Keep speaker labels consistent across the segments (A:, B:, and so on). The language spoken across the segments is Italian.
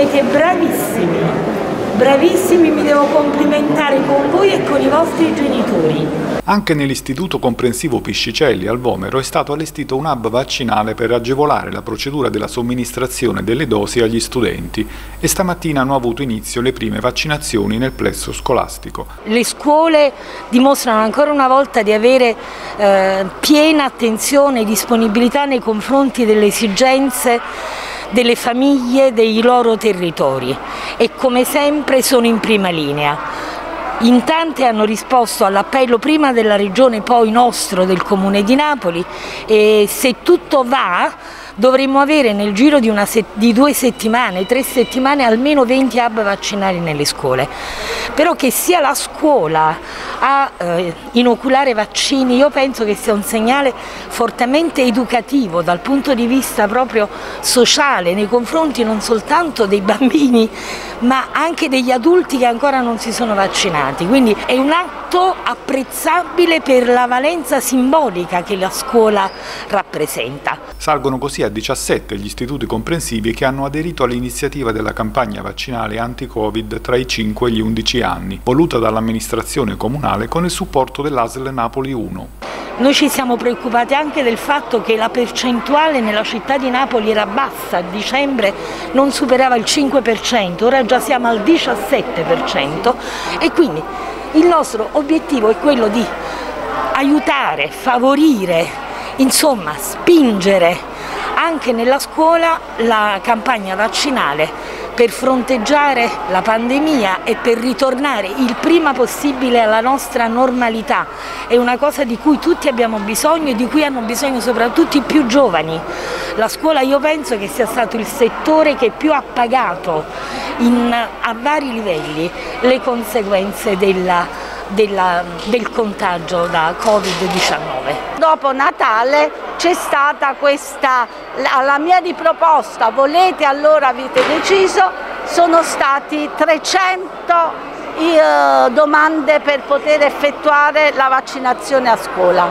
A: Siete bravissimi, bravissimi, mi devo complimentare con voi e con i vostri genitori.
B: Anche nell'Istituto Comprensivo Piscicelli al Vomero è stato allestito un hub vaccinale per agevolare la procedura della somministrazione delle dosi agli studenti e stamattina hanno avuto inizio le prime vaccinazioni nel plesso scolastico.
A: Le scuole dimostrano ancora una volta di avere piena attenzione e disponibilità nei confronti delle esigenze delle famiglie, dei loro territori e come sempre sono in prima linea. In tante hanno risposto all'appello prima della Regione, poi nostro del Comune di Napoli, e se tutto va dovremmo avere nel giro di 2 settimane, 3 settimane almeno 20 hub vaccinali nelle scuole. Però che sia la scuola a inoculare vaccini, io penso che sia un segnale fortemente educativo dal punto di vista proprio sociale nei confronti non soltanto dei bambini ma anche degli adulti che ancora non si sono vaccinati, quindi è un atto apprezzabile per la valenza simbolica che la scuola rappresenta.
B: Salgono così a 17 gli istituti comprensivi che hanno aderito all'iniziativa della campagna vaccinale anti-Covid tra i 5 e gli 11 anni, voluta dall'amministrazione comunale con il supporto dell'ASL Napoli 1.
A: Noi ci siamo preoccupati anche del fatto che la percentuale nella città di Napoli era bassa, a dicembre non superava il 5%, ora già siamo al 17% e quindi il nostro obiettivo è quello di aiutare, favorire, insomma spingere anche nella scuola la campagna vaccinale per fronteggiare la pandemia e per ritornare il prima possibile alla nostra normalità. È una cosa di cui tutti abbiamo bisogno e di cui hanno bisogno soprattutto i più giovani. La scuola io penso che sia stato il settore che più ha pagato a vari livelli le conseguenze del contagio da Covid-19.
C: Dopo Natale c'è stata questa, alla mia riproposta, volete allora avete deciso, sono stati 300 domande per poter effettuare la vaccinazione a scuola.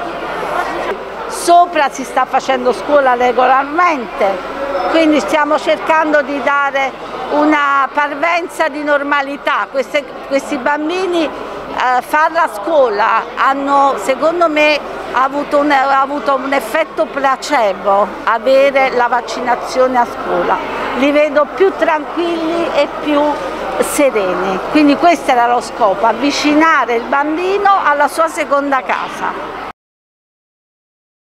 C: Sopra si sta facendo scuola regolarmente, quindi stiamo cercando di dare una parvenza di normalità. Questi bambini farla a scuola hanno, secondo me, avuto un effetto placebo avere la vaccinazione a scuola. Li vedo più tranquilli e più sereni, quindi questo era lo scopo, avvicinare il bambino alla sua seconda casa.